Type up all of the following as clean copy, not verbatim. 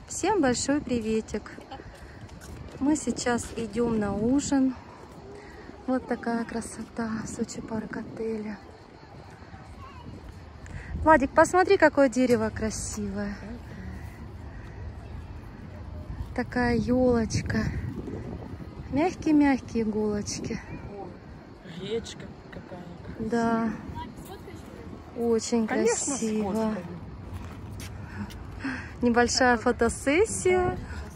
Всем большой приветик! Мы сейчас идем на ужин. Вот такая красота Сочи Парк отеля. Владик, посмотри, какое дерево красивое. Такая елочка. Мягкие-мягкие иголочки. Речка какая. Да. Очень красиво. Небольшая фотосессия.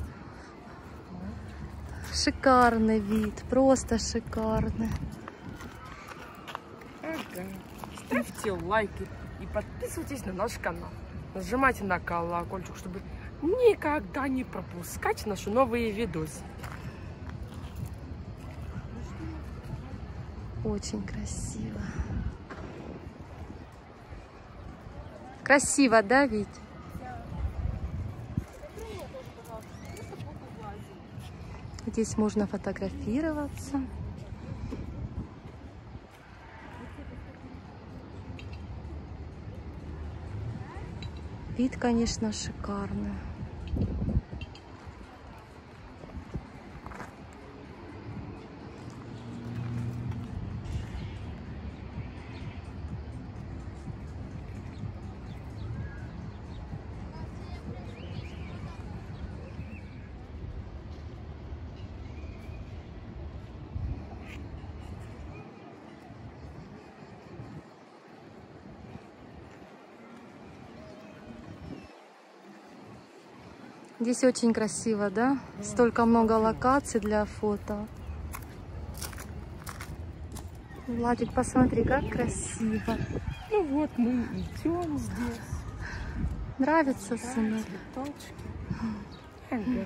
Шикарный вид, просто шикарный. Ага. Ставьте лайки и подписывайтесь на наш канал. Нажимайте на колокольчик, чтобы никогда не пропускать наши новые видосы. Очень красиво. Красиво, да, Вить? Здесь можно фотографироваться. Вид, конечно, шикарный. Здесь очень красиво, да? Столько много локаций для фото. Владик, посмотри, как красиво. Ну вот мы идем здесь. Нравится, сынок? Ага.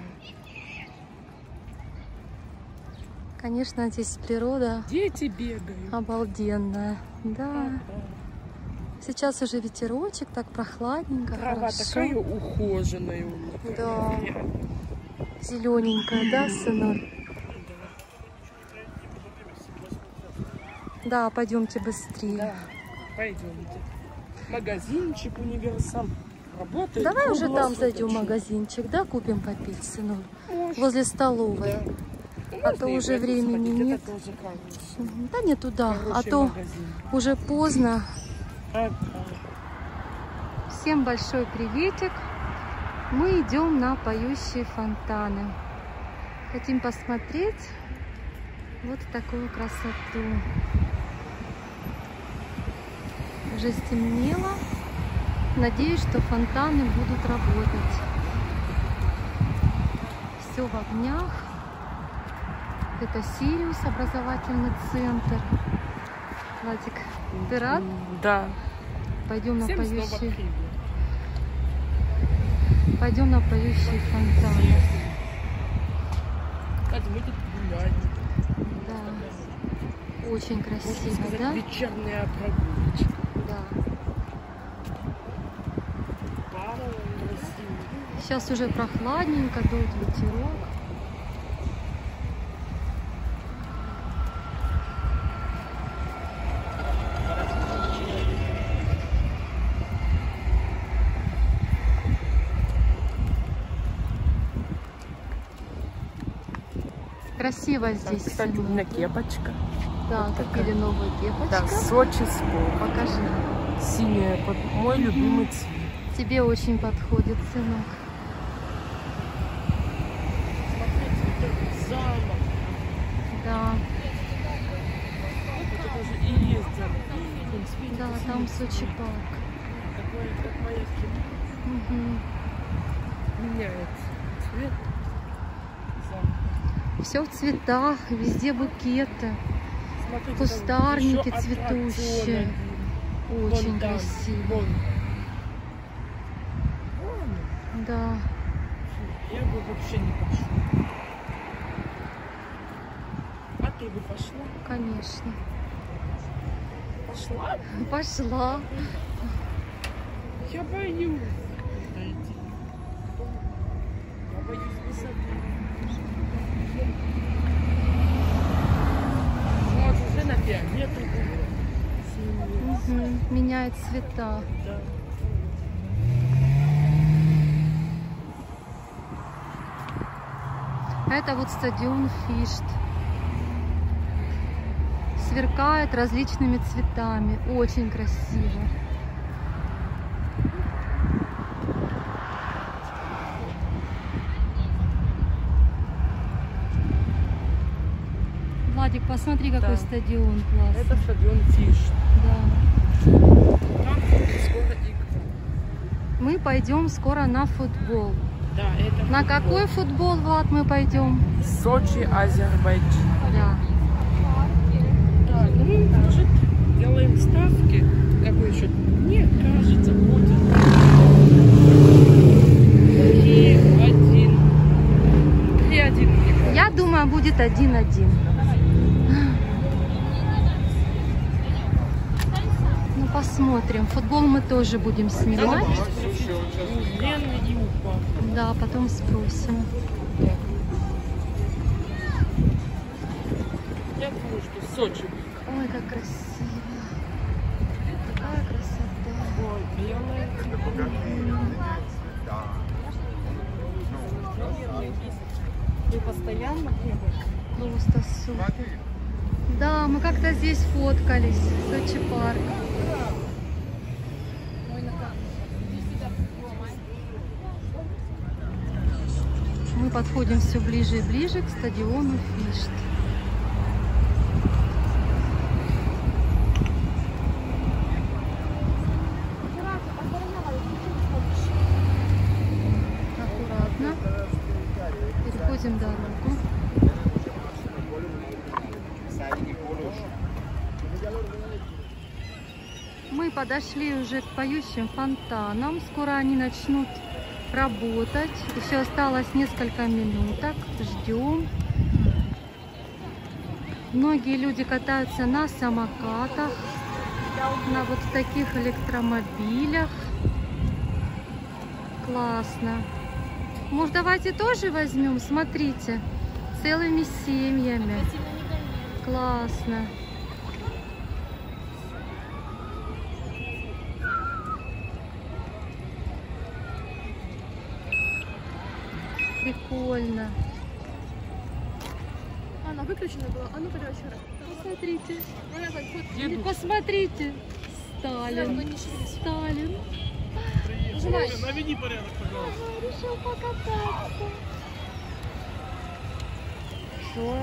Конечно, здесь природа Дети бегают. обалденная. Да. Ага. Сейчас уже ветерочек, так прохладненько, Трава хорошо. такая ухоженная у нас. Да. Зелененькая, да, сынок? Да, пойдемте быстрее. Да, пойдемте. Магазинчик универсам работает. Давай уже там круглосуточно. зайдем в магазинчик, да, купим попить, сынок? Может. Возле столовой. Да. А Можно то и в уже эту времени сходить, нет. это тоже хороший. Да не туда, а Хороший то магазин. уже поздно. Ага. Всем большой приветик. Мы идем на поющие фонтаны. Хотим посмотреть вот такую красоту. Уже стемнело. Надеюсь, что фонтаны будут работать. Все в огнях. Это Сириус, образовательный центр. Владик, ты рад? Да. Пойдем на Всем снова поющие. привет. Пойдем на поющие фонтаны. Кстати, мы тут гуляем. Да. Очень Можно красиво, сказать, да? вечерняя прогулочка. Да. Пара красивая. Сейчас уже прохладненько, дует ветерок. Красиво здесь. Кстати, у меня кепочка. Да, вот купили такая. новую кепочку. Да, Сочи Спорт. Покажи. Синяя, мой любимый цвет. Тебе очень подходит, сынок. Смотрите, вот этот замок. Да, Это тоже и есть замок. Видите, да, там Сочи Парк. Такое, как моя кепка. Угу. Меняется цвет. Замок. Все в цветах, везде букеты. Смотрите, Кустарники там еще аттракцион цветущие. один. Очень Вон там, красиво. вон. Вон. Да. Я бы вообще не пошла. А ты бы пошла? Конечно. Пошла? Пошла. Я боюсь. Дойти. Я боюсь высоты. Вот уже на фиолетовый. Угу. Меняет цвета. Да. Это вот стадион Фишт. Сверкает различными цветами. Очень красиво. Владик, посмотри, какой Да. стадион классный. Это стадион Фишт. Да. Там скоро игра. Мы пойдем скоро на футбол. Да, это На какой футбол, Влад, мы пойдем? Сочи, Азербайджан. Да. Да, ну мы, может, делаем ставки. Какой счет? Мне кажется, будет 3-1. 3-1. Я думаю, будет 1-1. Ну, посмотрим. Футбол мы тоже будем снимать. У Лены и у папы. Да, потом спросим. Я думаю, что Сочи. Ой, как красиво. Какая красота. Ой, белая. Вы постоянно Просто супер. Да, мы как-то здесь фоткались. Сочи парк. Мы подходим все ближе и ближе к стадиону Фишт. Аккуратно. Переходим дорогу. Мы подошли уже к поющим фонтанам. Скоро они начнут работать. Еще осталось несколько минуток. Ждем. Многие люди катаются на самокатах, на вот таких электромобилях. Классно. Может, давайте тоже возьмем? Смотрите, целыми семьями. Классно. Прикольно. Она выключена была. А ну-ка, давай еще раз. Посмотрите. Деду. Посмотрите. Сталин. Сталин. Нажимай. Наведи порядок, пожалуйста. Решил покататься. Что?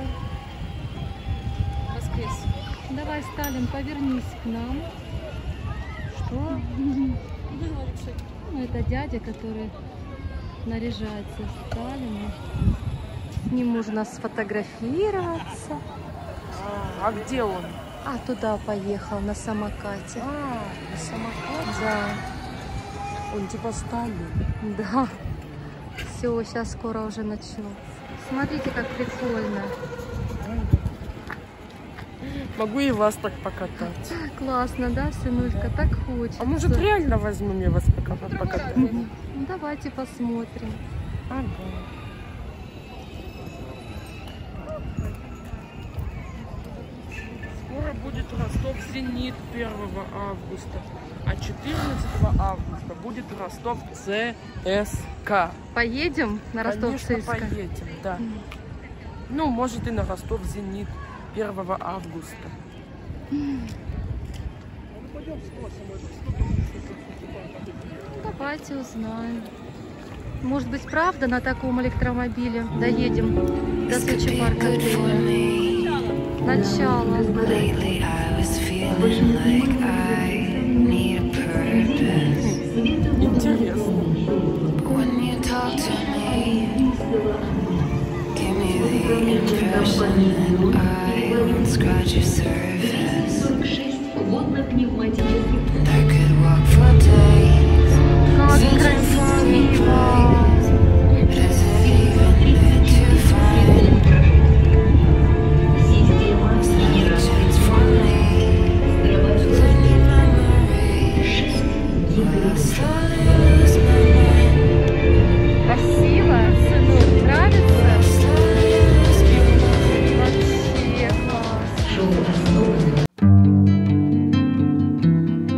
Воскрес. Давай, Сталин, повернись к нам. Что? Было лучше. Ну, это дядя, который наряжается Сталину. С ним можно сфотографироваться. А где он? А туда поехал на самокате. На самокате? Да, Он типа Сталин. да. Все, сейчас скоро уже начнется. Смотрите, как прикольно. Могу и вас так покатать. Классно, да, сынулька? Так хочется. А может реально возьмем я вас покатать? Ну, давайте посмотрим. Ага. Скоро будет Ростов-Зенит 1 августа, а 14 августа будет Ростов ЦСКА. Поедем на Конечно, Ростов-ЦСКА? поедем, да. Ну, может и на Ростов-Зенит 1 августа. Давайте узнаем. Может быть, правда, на таком электромобиле доедем до Сочи парка. Начало. Lately I was feeling like I need a purpose. Интересно. When you talk to me, give me the impression that I won't scratch your surface. And I could walk for days, Как searching for me красиво! twice. But is it even there to find? Chance for me, cleaning memories. Will I slowly lose my mind? Красиво, сынок, нравится? Slowly lose my mind. Вообще класс.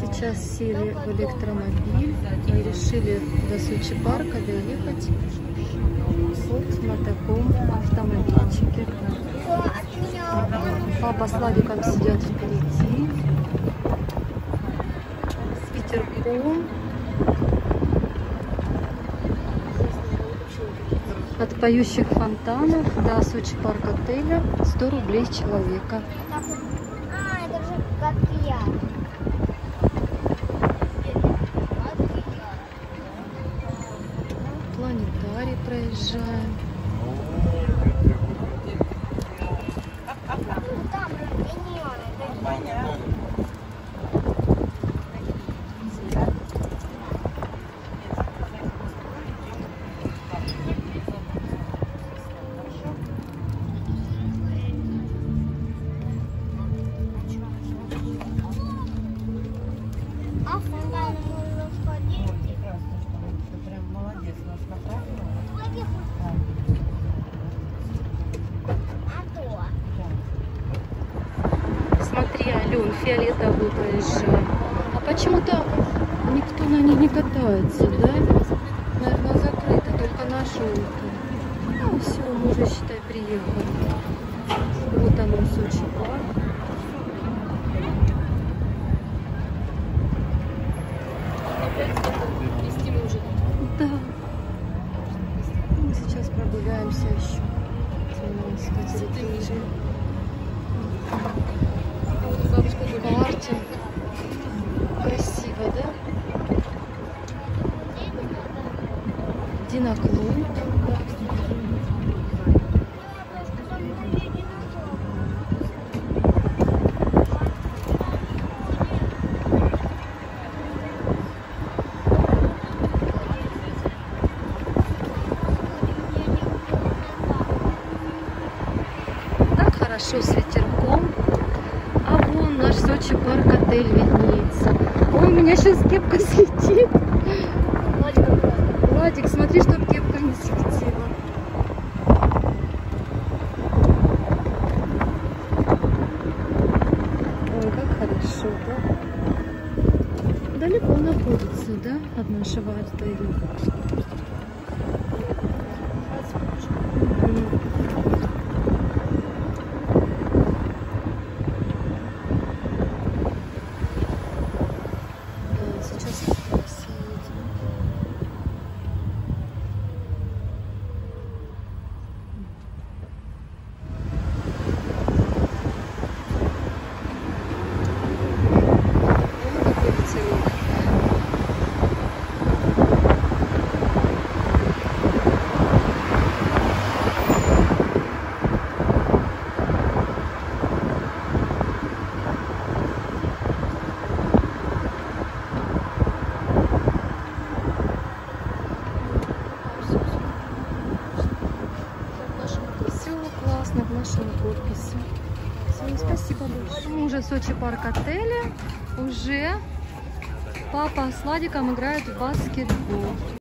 Сейчас сели в электромобиль и решили до Сочи парка доехать вот на таком автомобильчике. Папа с Владиком сидят впереди с ветерком. От поющих фонтанов до Сочи парк отеля 100 рублей с человека. А, это же как я. Планетарий проезжаем. Там миньоны. А в фонтан можно сходить? Прям молодец, нас направила. А то. Смотри, Ален, фиолетовый проезжаем. А почему-то никто на ней не катается, да? Наверное, закрыто, только на желтом. Ну все, мы уже, считай, приехали. Вот он, Сочи парк. Да. Мы сейчас прогуляемся еще. Картинг. Красиво, да? Диноклуб. Так хорошо с ветерком. А вон наш Сочи парк отель виднеется. Ой, у меня сейчас кепка слетит. Владик, смотри, чтоб кепка не слетела. Ой, как хорошо, да? Далеко находится, да, от нашего отеля? Сейчас как раз едем. Вот такой ветерок. Все классно в нашем корпусе. Всем спасибо большое. Мы уже в Сочи парк отеля. Уже папа с Владиком играют в баскетбол.